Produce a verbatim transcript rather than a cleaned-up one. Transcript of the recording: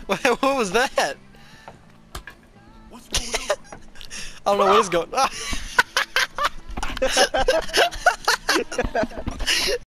What, what was that? What's going on? I don't know what is going.